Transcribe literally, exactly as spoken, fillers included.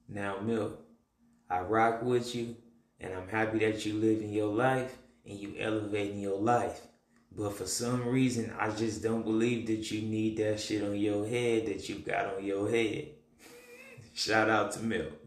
Now, Milk, I rock with you, and I'm happy that you living your life and you elevating your life. But for some reason, I just don't believe that you need that shit on your head that you got on your head. Shout out to Milk.